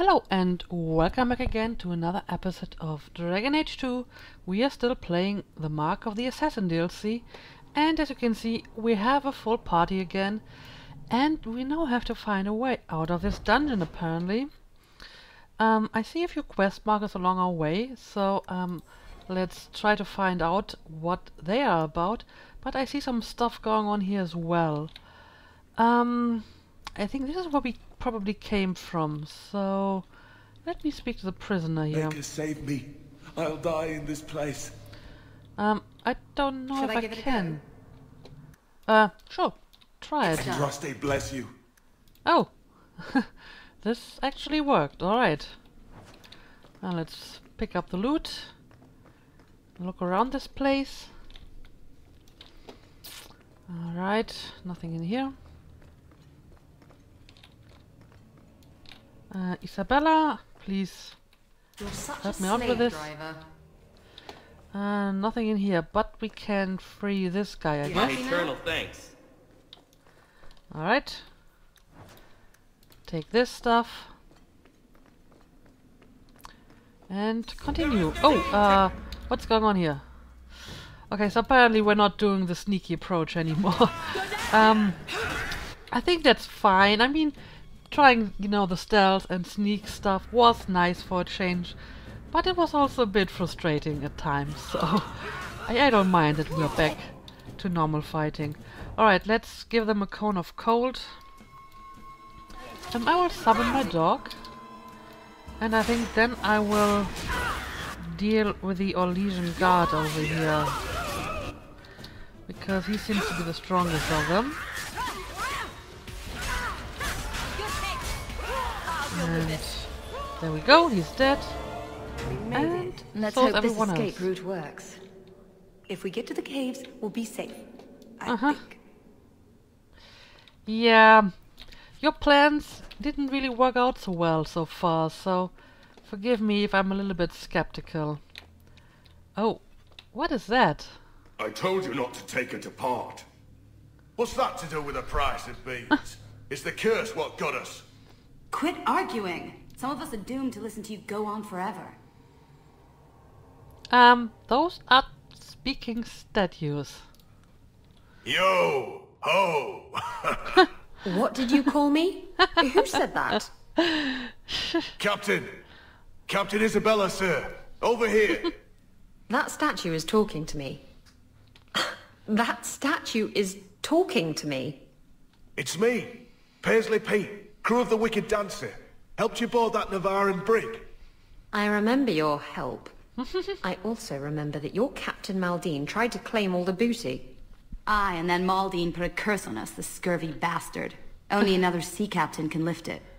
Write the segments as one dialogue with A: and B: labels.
A: Hello and welcome back again to another episode of Dragon Age 2. We are still playing the Mark of the Assassin DLC, and as you can see we have a full party again, and we now have to find a way out of this dungeon apparently. I see a few quest markers along our way, so let's try to find out what they are about, but I see some stuff going on here as well. I think this is where we probably came from, so let me speak to the prisoner here.
B: Maker, save me. I'll die in this place.
A: I don't know if I can. Sure. Try it.
B: Rusty, bless you.
A: Oh! This actually worked, alright. Now let's pick up the loot. Look around this place. Alright, nothing in here. Isabella, please help me out with this. Nothing in here, but we can free this guy, I guess.
C: My eternal thanks.
A: Alright. Take this stuff. And continue. Oh, what's going on here? Okay, so apparently we're not doing the sneaky approach anymore. I think that's fine. I mean, trying, you know, the stealth and sneak stuff was nice for a change, but it was also a bit frustrating at times, so I don't mind that we're back to normal fighting. Alright, let's give them a cone of cold. I will summon my dog, and I think then I will deal with the Orlesian guard over here, because he seems to be the strongest of them. And there we go, he's dead. And
D: let's
A: so
D: hope this escape
A: else.
D: route works. If we get to the caves, we'll be safe. I think.
A: Yeah, your plans didn't really work out so well so far, so forgive me if I'm a little bit skeptical. Oh, what is that?
B: I told you not to take her to part. What's that to do with the price of beans? It's the curse what got us.
E: Quit arguing! Some of us are doomed to listen to you go on forever.
A: Those are speaking statues.
B: Yo! Ho!
D: What did you call me? Who said that?
B: Captain! Captain Isabella, sir! Over here!
D: That statue is talking to me. That statue is talking to me.
B: It's me, Paisley Pete, crew of the Wicked Dancer. Helped you board that Navaran brig.
D: I remember your help. I also remember that your Captain Maldine tried to claim all the booty.
E: Aye, and then Maldine put a curse on us, the scurvy bastard. Only another sea captain can lift it.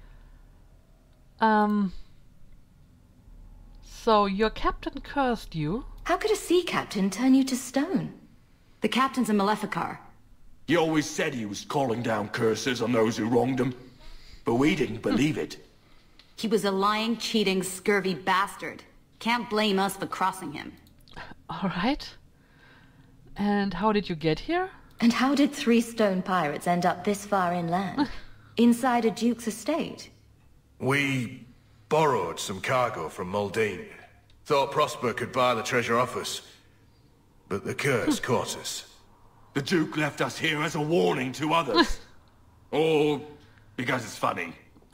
A: So your captain cursed you?
D: How could a sea captain turn you to stone?
E: The captain's a Maleficar.
C: He always said he was calling down curses on those who wronged him, but we didn't believe it.
E: He was a lying, cheating, scurvy bastard. Can't blame us for crossing him.
A: Alright. And how did you get here?
D: And how did 3 stone pirates end up this far inland? Inside a duke's estate?
B: We borrowed some cargo from Maldine. Thought Prosper could buy the treasure off us. But the curse caught us.
C: The Duke left us here as a warning to others. Or because it's funny.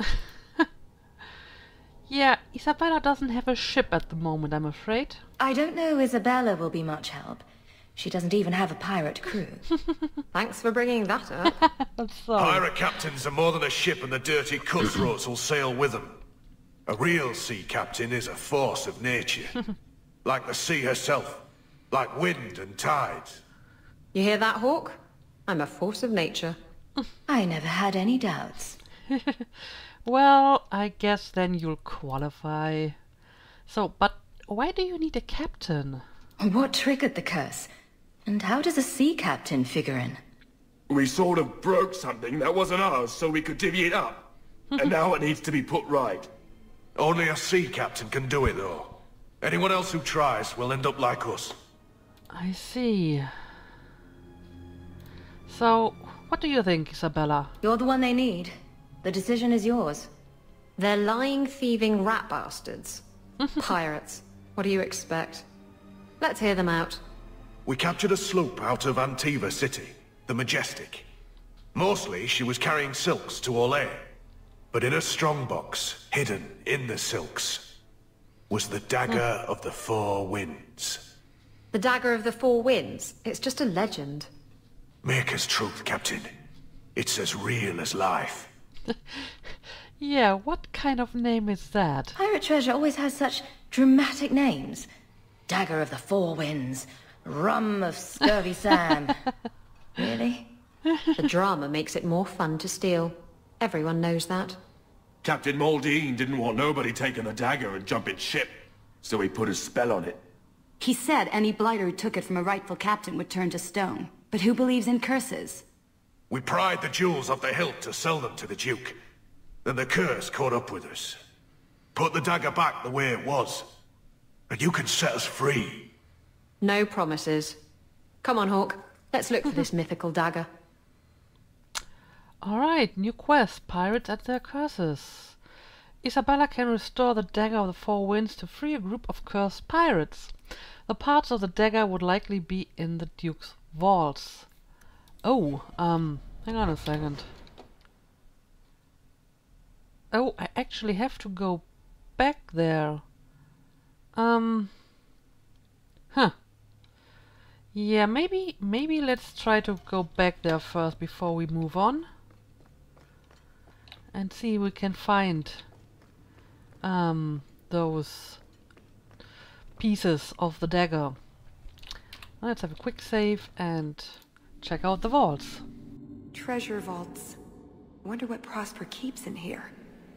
A: Yeah, Isabella doesn't have a ship at the moment, I'm afraid.
D: I don't know Isabella will be much help. She doesn't even have a pirate crew. Thanks for bringing that up.
A: That's sorry.
B: Pirate captains are more than a ship, and the dirty cutthroats will sail with them. A real sea captain is a force of nature. Like the sea herself. Like wind and tides.
D: You hear that, Hawk? I'm a force of nature. I never had any doubts.
A: Well, I guess then you'll qualify. So, but why do you need a captain?
D: What triggered the curse? And how does a sea captain figure in?
C: We sort of broke something that wasn't ours so we could divvy it up. And now it needs to be put right.
B: Only a sea captain can do it, though. Anyone else who tries will end up like us.
A: I see. So, what do you think, Isabella?
D: You're the one they need. The decision is yours. They're lying, thieving rat bastards. Pirates. What do you expect? Let's hear them out.
B: We captured a sloop out of Antiva City, the Majestic. Mostly she was carrying silks to Orlais. But in a strongbox, hidden in the silks, was the dagger of the Four Winds.
D: The Dagger of the Four Winds? It's just a legend.
B: Maker's truth, Captain. It's as real as life.
A: Yeah, what kind of name is that?
F: Pirate treasure always has such dramatic names. Dagger of the Four Winds. Rum of Scurvy Sam. Really?
D: The drama makes it more fun to steal. Everyone knows that.
C: Captain Maldine didn't want nobody taking the dagger and jumping ship, so he put a spell on it.
E: He said any blighter who took it from a rightful captain would turn to stone. But who believes in curses?
B: We pried the jewels off the hilt to sell them to the Duke. Then the curse caught up with us. Put the dagger back the way it was, and you can set us free.
D: No promises. Come on, Hawk. Let's look for this mythical dagger.
A: Alright, new quest. Pirates at their curses. Isabella can restore the dagger of the Four Winds to free a group of cursed pirates. The parts of the dagger would likely be in the Duke's vaults. Oh, hang on a second. Oh, I actually have to go back there. Huh. Yeah, maybe let's try to go back there first before we move on. And see if we can find those pieces of the dagger. Let's have a quick save and check out the vaults.
G: Treasure vaults. Wonder what Prosper keeps in here.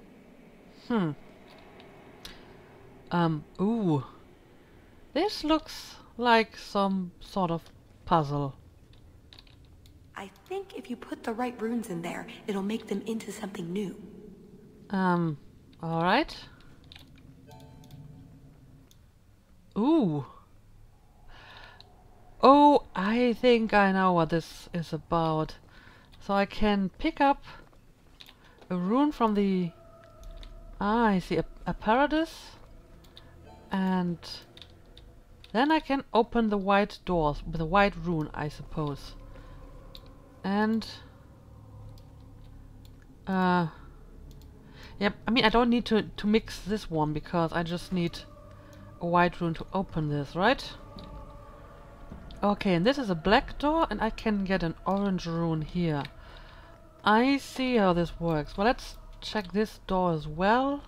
A: Ooh. This looks like some sort of puzzle.
G: I think if you put the right runes in there, it'll make them into something new.
A: Alright. Ooh. Oh, I think I know what this is about. So I can pick up a rune from the... Ah, I see a paradise. And then I can open the white doors with a white rune, I suppose. And... Yep, I mean I don't need to mix this one because I just need a white rune to open this, right? Okay, and this is a black door and I can get an orange rune here. I see how this works. Well, let's check this door as well.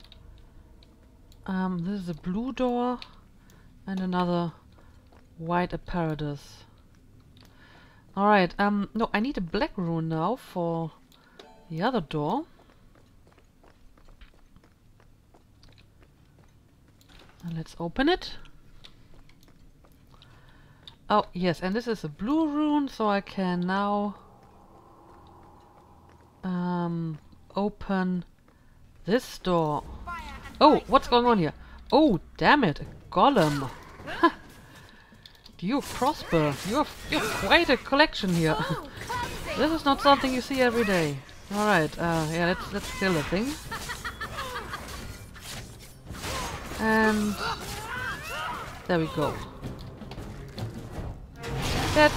A: This is a blue door and another white apparatus. Alright, no, I need a black rune now for the other door. And let's open it. Oh, yes, and this is a blue rune, so I can now open this door. Oh, what's going on here? Oh, damn it, a golem. Do you prosper? You're quite a collection here. This is not something you see every day. Alright, yeah, let's kill the thing. And there we go. Dead.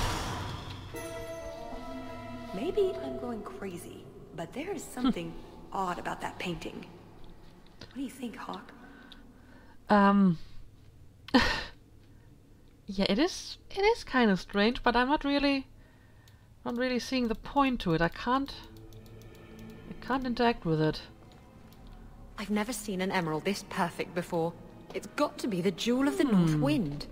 G: Maybe I'm going crazy, but there is something odd about that painting. What do you think, Hawk?
A: Yeah, it is kind of strange, but I'm not really seeing the point to it. I can't interact with it.
D: I've never seen an emerald this perfect before. It's got to be the jewel of the North Wind.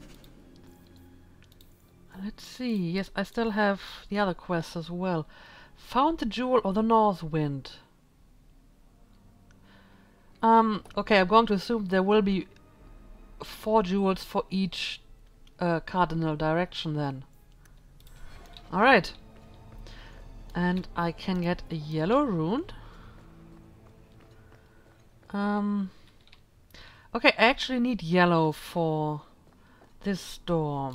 A: Let's see. Yes, I still have the other quests as well. Found the jewel of the North Wind. Okay, I'm going to assume there will be 4 jewels for each cardinal direction then. Alright. And I can get a yellow rune. Okay, I actually need yellow for this door.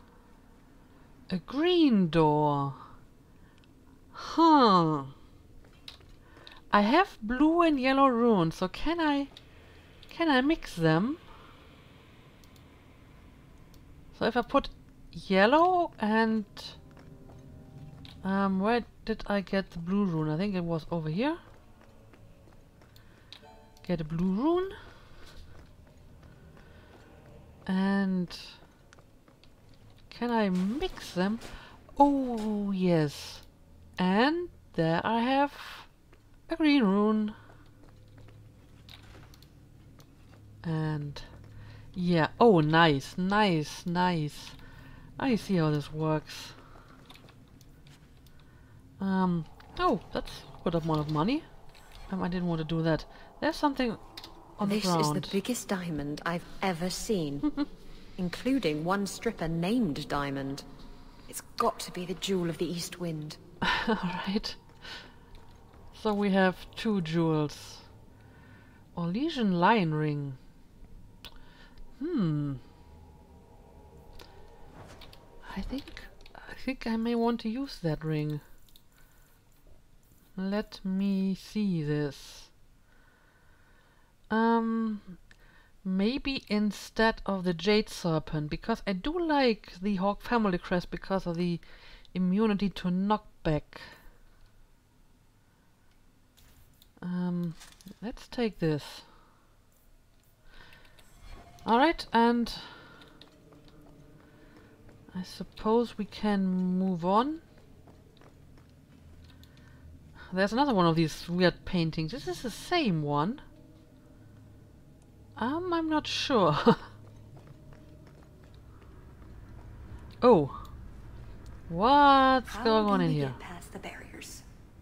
A: A green door. Huh. I have blue and yellow runes, so can I mix them? So if I put yellow and where did I get the blue rune? I think it was over here. Get a blue rune. And can I mix them? Oh yes. And there I have a green rune. And yeah, oh nice, nice, nice. I see how this works. Oh, that's a good amount of money. I didn't want to do that. There's something on the ground.
D: This is the biggest diamond I've ever seen, including one stripper named Diamond. It's got to be the jewel of the East Wind.
A: Alright. So we have 2 jewels. Orlesian lion ring. I think I may want to use that ring. Let me see this. Maybe instead of the jade serpent, because I do like the Hawk family crest because of the immunity to knockback. Let's take this. Alright, and I suppose we can move on. There's another one of these weird paintings. Is this the same one? I'm not sure. Oh. What's going on in here?
G: Get past the barriers?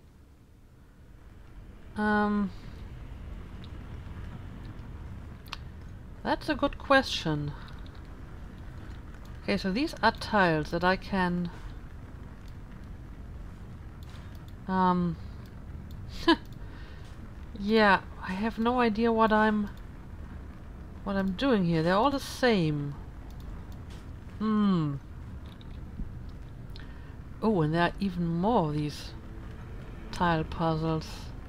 A: That's a good question. Okay, so these are tiles that I can yeah, I have no idea what I'm doing here. They're all the same. Oh, and there are even more of these tile puzzles.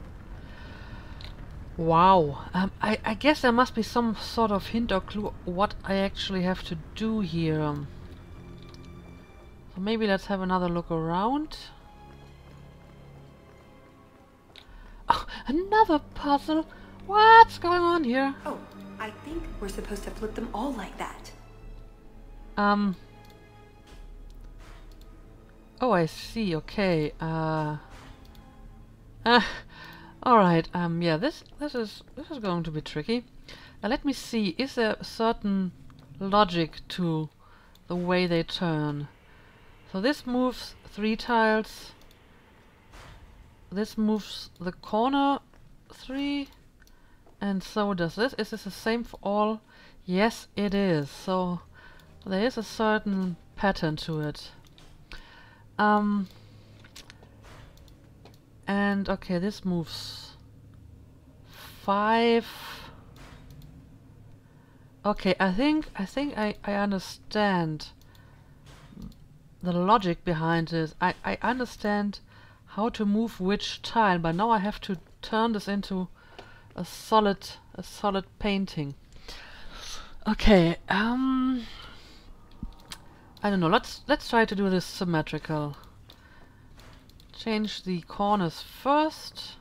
A: Wow. I guess there must be some sort of hint or clue what I actually have to do here. So maybe let's have another look around. Oh, another puzzle! What's going on here?
G: Oh, I think we're supposed to flip them all like that.
A: Oh, I see. Okay. Alright, yeah, this is going to be tricky. Let me see, is there a certain logic to the way they turn? So this moves 3 tiles. This moves the corner 3. And so does this. Is this the same for all? Yes, it is. So there is a certain pattern to it. And okay, this moves 5. Okay, I think I understand the logic behind this. I understand how to move which tile, but now I have to turn this into a solid painting. Okay, I don't know. Let's try to do this symmetrical. Change the corners first,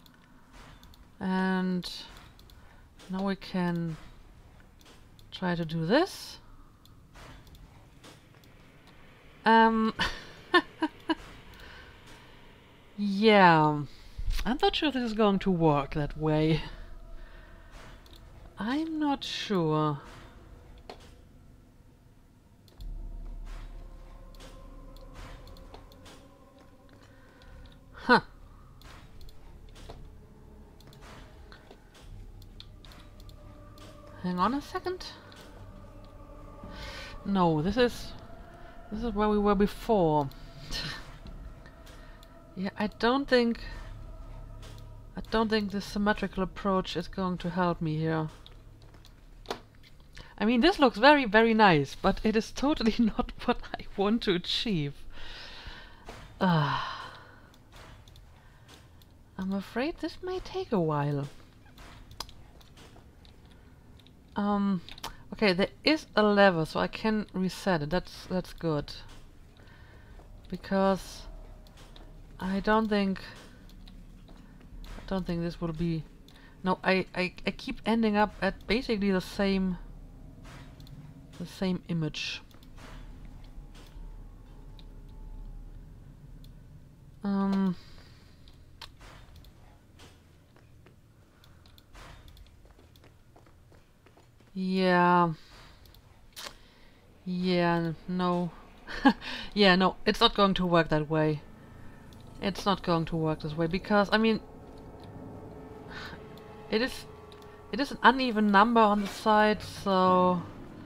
A: and now we can try to do this. Yeah, I'm not sure this is going to work that way. I'm not sure. Huh. Hang on a second. No, this is where we were before. Yeah, I don't think this symmetrical approach is going to help me here. I mean, this looks very, very nice, but it is totally not what I want to achieve. I'm afraid this may take a while. Okay, there is a lever, so I can reset it. That's good. Because I don't think this will be. No, I keep ending up at basically the same image. Yeah. Yeah, no. Yeah, no, it's not going to work that way. It's not going to work this way because, I mean, it is an uneven number on the side, so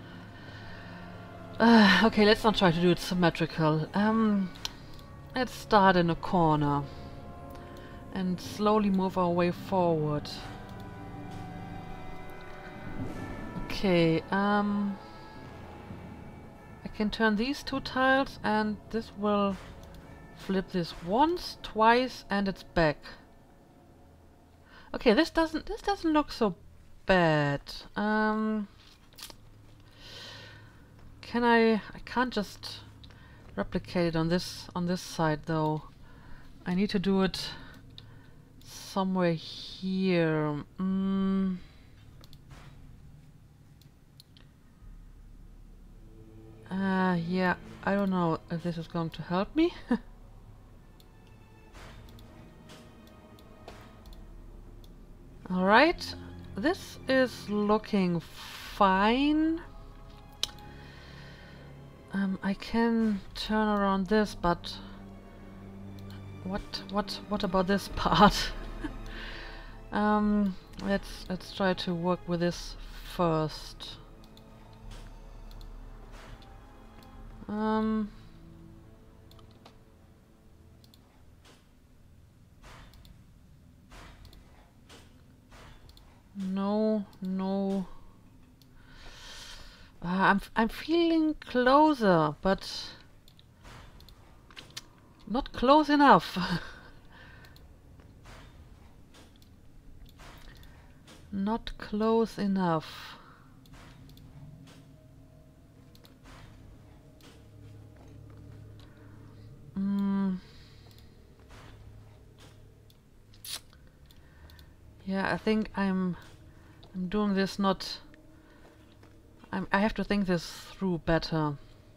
A: okay, let's not try to do it symmetrical. Let's start in a corner and slowly move our way forward. Okay, I can turn these two tiles and this will flip this once, twice, and it's back. Okay, this doesn't look so bad. I can't just replicate it on this side though. I need to do it somewhere here. Yeah, I don't know if this is going to help me. Alright, this is looking fine. I can turn around this, but what about this part? Let's try to work with this first. No. I'm feeling closer, but not close enough. Not close enough. Yeah, I think I'm doing this not. I have to think this through better.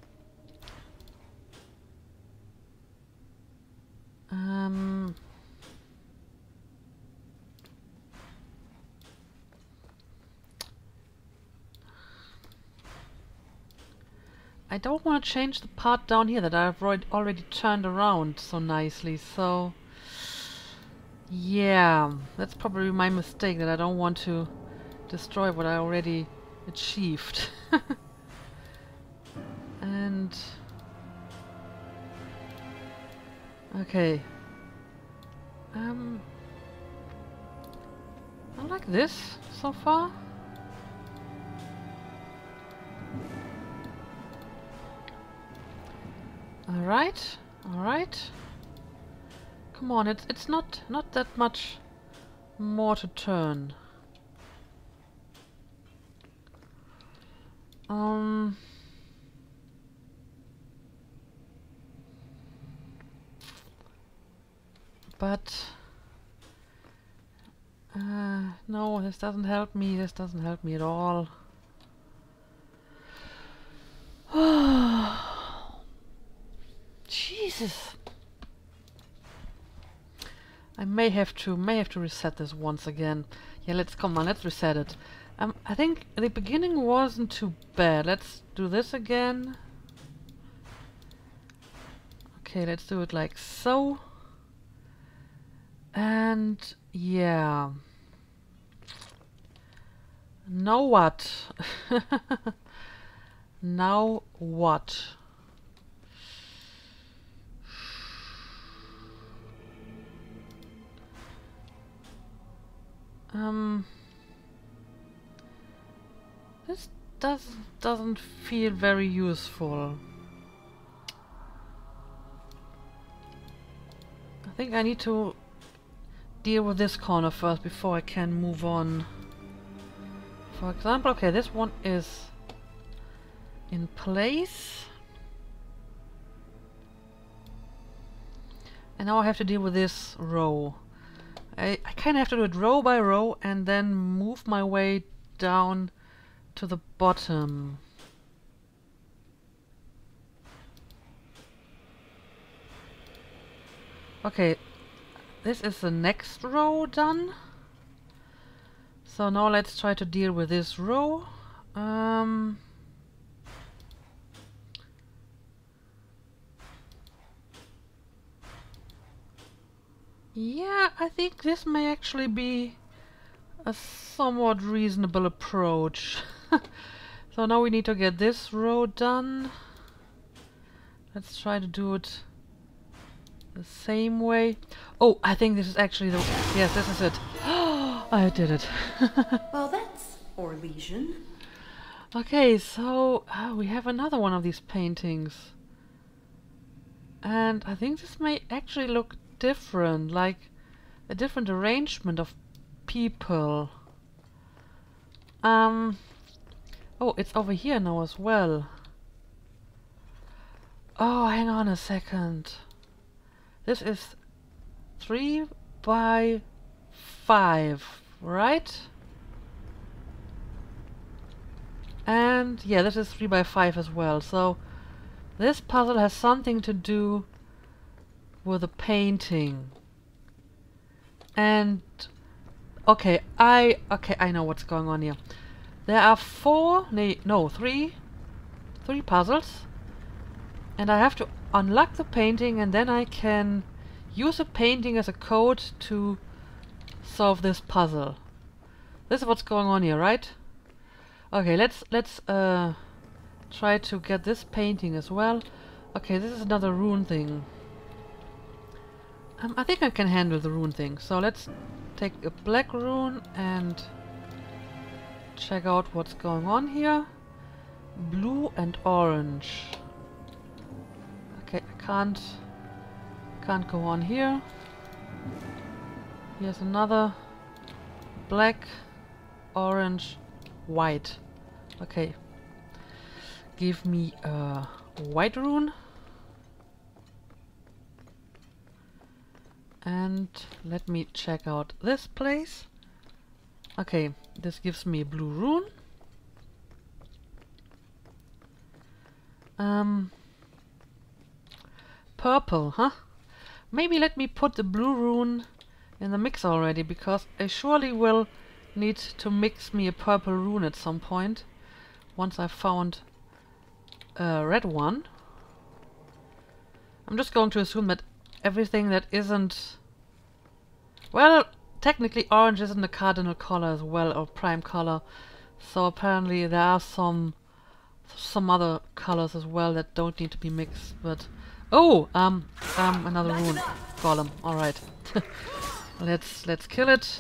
A: I don't want to change the part down here that I've already turned around so nicely, so yeah, that's probably my mistake, that I don't want to destroy what I already achieved. And okay, I like this so far. Alright. Come on, it's not that much more to turn. But no, this doesn't help me. This doesn't help me at all. Jesus. I may have to reset this once again. Yeah, let's reset it. I think the beginning wasn't too bad. Let's do this again. Okay, let's do it like so. And yeah. Now what? Now what? This doesn't feel very useful. I think I need to deal with this corner first before I can move on. For example, okay, this one is in place. And now I have to deal with this row. I kind of have to do it row by row and then move my way down to the bottom. Okay, this is the next row done. So now let's try to deal with this row. Yeah, I think this may actually be a somewhat reasonable approach. So now we need to get this row done. Let's try to do it the same way. Oh, I think this is actually the... Yes, this is it. I did it.
G: Well, that's Orlesian.
A: Okay, so we have another one of these paintings. And I think this may actually look different, like a different arrangement of people. Oh, it's over here now as well. Oh, hang on a second. This is 3 by 5, right? And yeah, this is 3 by 5 as well. So this puzzle has something to do with the painting. And okay, I know what's going on here. There are three puzzles, and I have to unlock the painting, and then I can use the painting as a code to solve this puzzle. This is what's going on here, right? Okay, let's try to get this painting as well. Okay, this is another rune thing. I think I can handle the rune thing. So let's take a black rune and check out what's going on here. Blue and orange. Okay, I can't go on here. Here's another black, orange, white. Okay. Give me a white rune. And let me check out this place. Okay, this gives me a blue rune. Purple, huh? Maybe let me put the blue rune in the mix already, because I surely will need to mix me a purple rune at some point, once I've found a red one. I'm just going to assume that everything that isn't... Well, technically orange isn't a cardinal color as well, or prime color, so apparently there are some other colors as well that don't need to be mixed, but... Oh! Another rune golem. Alright. Let's kill it.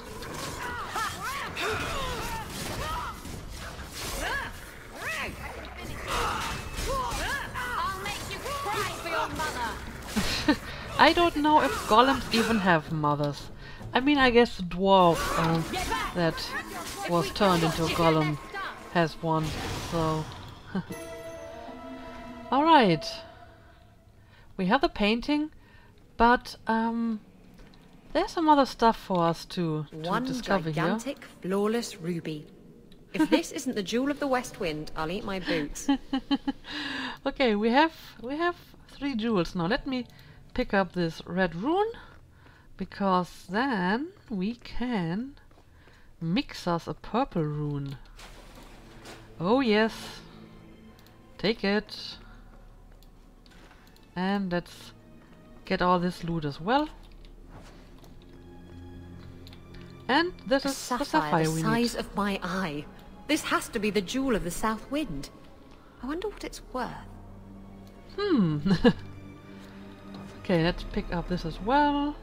A: I don't know if golems even have mothers. I mean, I guess the dwarf that was turned into a golem has one, so... Alright. We have the painting, but there's some other stuff for us to discover here.
D: One gigantic, flawless ruby. If this isn't the jewel of the West Wind, I'll eat my boots.
A: Okay, we have 3 jewels now. Let me pick up this red rune, because then we can mix us a purple rune. Oh yes, take it. And let's get all this loot as well. And this is the sapphire we need.
D: The size of my eye. This has to be the jewel of the South Wind. I wonder what it's worth.
A: Okay, let's pick up this as well.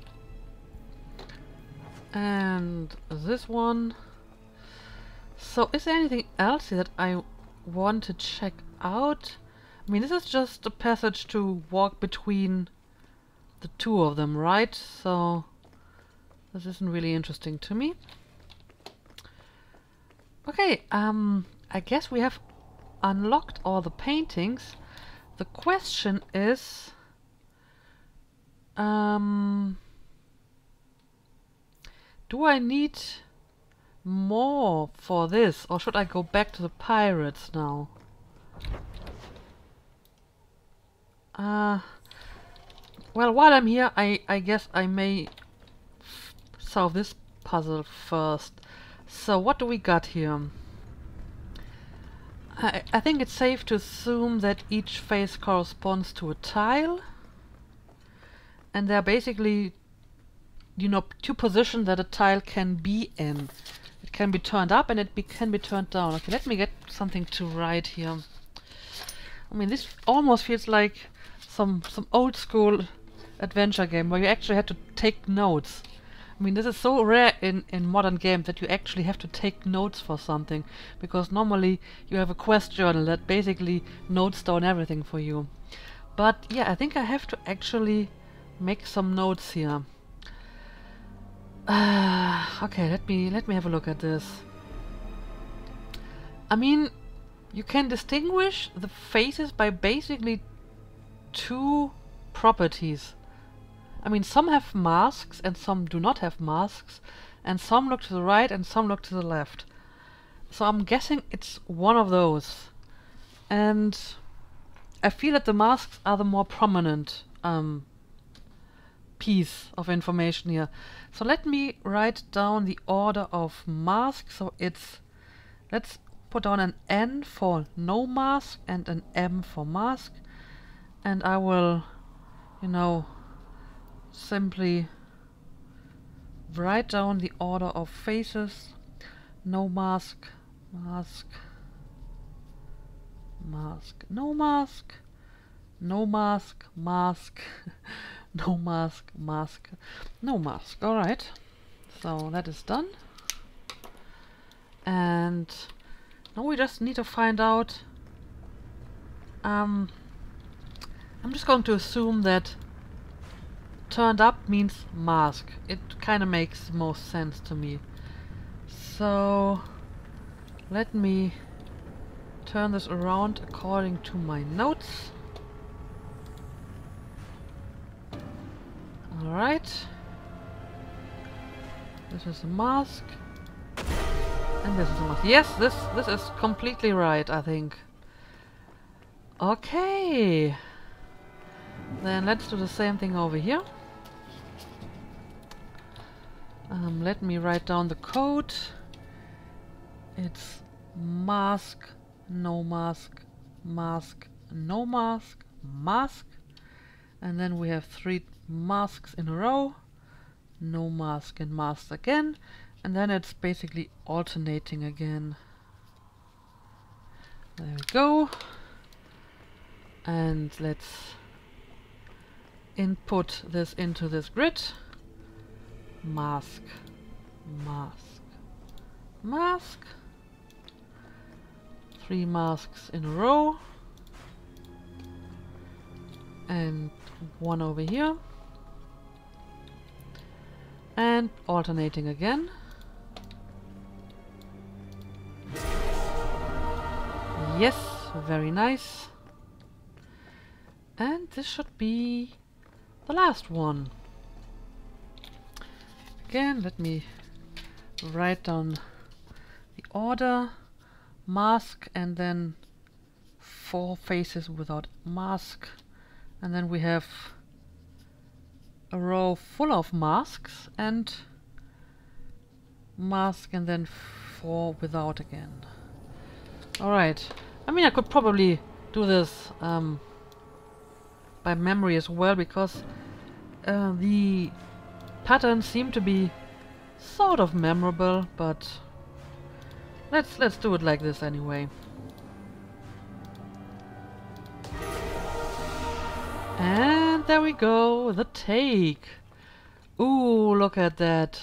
A: And this one. So, is there anything else that I want to check out? I mean, this is just a passage to walk between the two of them, right? So, This isn't really interesting to me. Okay, I guess we have unlocked all the paintings. The question is, do I need more for this, or should I go back to the pirates now? Well, while I'm here, I guess I may solve this puzzle first. So what do we got here? I think it's safe to assume that each face corresponds to a tile. And they're basically, you know, two positions that a tile can be in. It can be turned up and it can be turned down. Okay, let me get something to write here. I mean, this almost feels like some old school adventure game where you actually had to take notes. I mean, this is so rare in modern games that you actually have to take notes for something, because normally you have a quest journal that basically notes down everything for you. But yeah, I think I have to actually make some notes here. Okay, let me have a look at this. I mean, you can distinguish the faces by basically two properties. I mean, some have masks and some do not have masks, and some look to the right and some look to the left. So I'm guessing it's one of those. And I feel that the masks are the more prominent piece of information here. So let me write down the order of masks. So it's, let's put down an N for no mask and an M for mask. And I will, you know, simply write down the order of faces. No mask, mask, mask, no mask, no mask, mask, no mask, mask, no mask. Alright, so that is done. And now we just need to find out, I'm just going to assume that turned up means mask. It kind of makes the most sense to me. So let me turn this around according to my notes. Alright. This is a mask. And this is a mask. Yes, this is completely right, I think. Okay. Then let's do the same thing over here. Let me write down the code. It's mask, no mask, mask, no mask, mask. And then we have 3 masks in a row. No mask and mask again. And then it's basically alternating again. There we go. And let's input this into this grid. Mask, mask, mask. 3 masks in a row. And 1 over here. And alternating again. Yes, very nice. And this should be the last one. Again, let me write down the order. Mask and then 4 faces without mask. And then we have a row full of masks and mask and then 4 without again. Alright. I mean, I could probably do this by memory as well, because the patterns seem to be sort of memorable, but let's do it like this anyway. And there we go, the take. Ooh, look at that.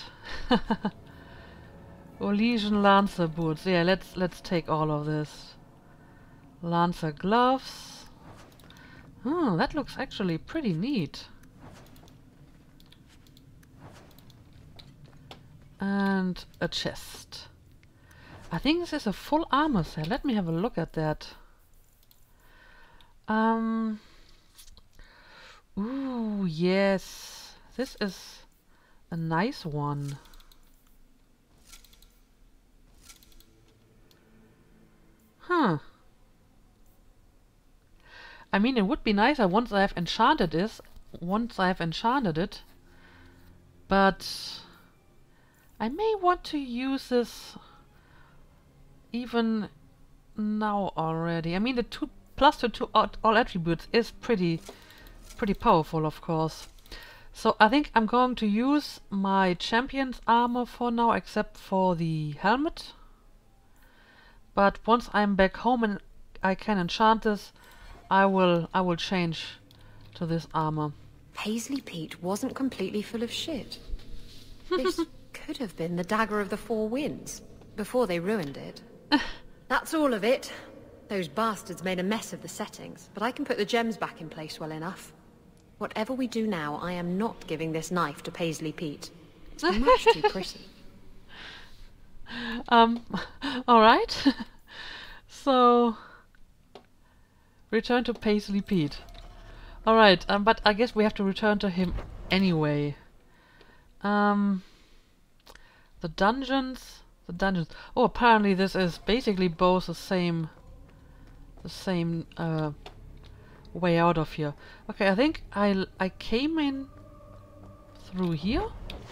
A: Elysian Lancer boots. Yeah, let's take all of this. Lancer gloves. Oh, that looks actually pretty neat. And a chest. I think this is a full armor set. Let me have a look at that. Ooh, yes. This is a nice one. Huh. I mean, it would be nicer once I have enchanted this. Once I have enchanted it. But I may want to use this even now already. I mean, the +2 all attributes is pretty powerful, of course. So I think I'm going to use my champion's armor for now, except for the helmet. But once I'm back home and I can enchant this, I will change to this armor.
D: Paisley Pete wasn't completely full of shit. This could have been the Dagger of the Four Winds, before they ruined it. That's all of it. Those bastards made a mess of the settings, but I can put the gems back in place well enough. Whatever we do now, I am not giving this knife to Paisley Pete. It's much too pretty.
A: Alright. So, return to Paisley Pete. Alright, but I guess we have to return to him anyway. The dungeons. Oh, apparently this is basically both the same way out of here. Okay, I think I came in through here.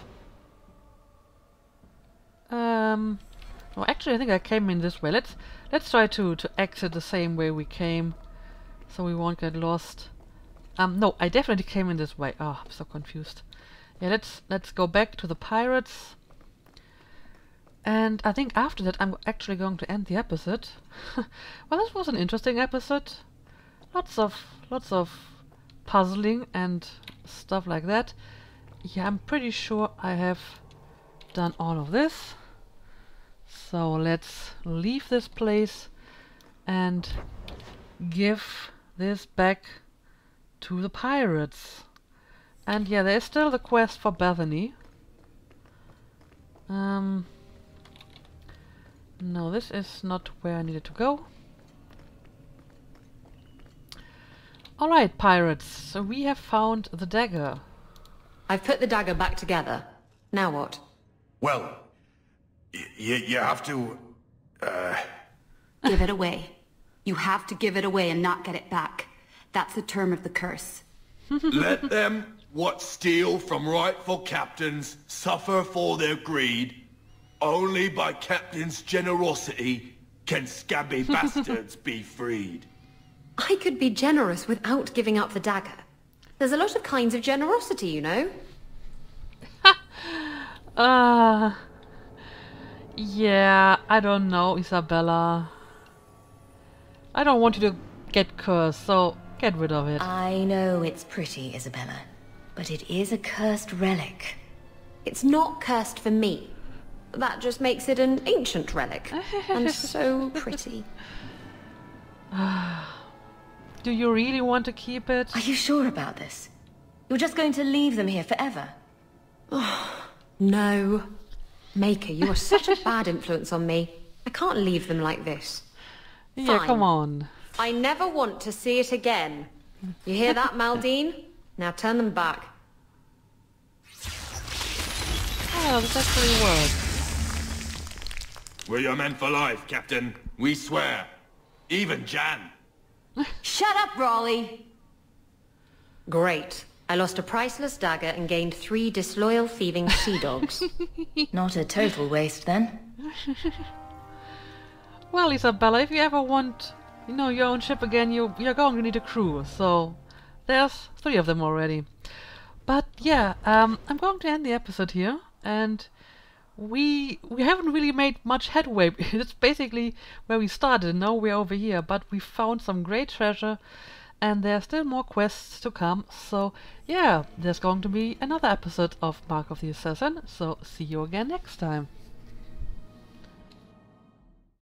A: No, actually I think I came in this way. Let's try to exit the same way we came, so we won't get lost. No, I definitely came in this way. Oh, I'm so confused. Yeah, let's go back to the pirates. And I think after that I'm actually going to end the episode. Well, this was an interesting episode. Lots of puzzling and stuff like that. Yeah, I'm pretty sure I have done all of this. So let's leave this place and give this back to the pirates. And yeah, there's still the quest for Bethany. No, this is not where I needed to go. Alright, pirates, so we have found the dagger.
D: I've put the dagger back together. Now what?
B: Well, you have to,
E: Give it away. You have to give it away and not get it back. That's the term of the curse.
C: Let them what steal from rightful captains suffer for their greed. Only by captain's generosity can scabby bastards be freed.
D: I could be generous without giving up the dagger. There's a lot of kinds of generosity, you know.
A: Yeah, I don't know, Isabella. I don't want you to get cursed, so get rid of it.
F: I know it's pretty, Isabella, but it is a cursed relic.
D: It's not cursed for me. That just makes it an ancient relic. And so pretty.
A: Do you really want to keep it?
F: Are you sure about this? You're just going to leave them here forever?
D: No. Maker, you are such a bad influence on me. I can't leave them like this.
A: Yeah,
D: Fine.
A: come on.
D: I never want to see it again. You hear that, Maldine? Now turn them back.
A: Oh, this actually works.
C: We're your men for life, Captain. We swear. Even Jan.
E: Shut up, Raleigh!
D: Great. I lost a priceless dagger and gained 3 disloyal thieving sea dogs.
F: Not a total waste, then.
A: Well, Isabella, if you ever want, your own ship again, you're going to need a crew. So there's 3 of them already. But yeah, I'm going to end the episode here, and we haven't really made much headway. It's basically where we started. Now we're over here, but we found some great treasure, and there are still more quests to come. So yeah, there's going to be another episode of Mark of the Assassin. So see you again next time.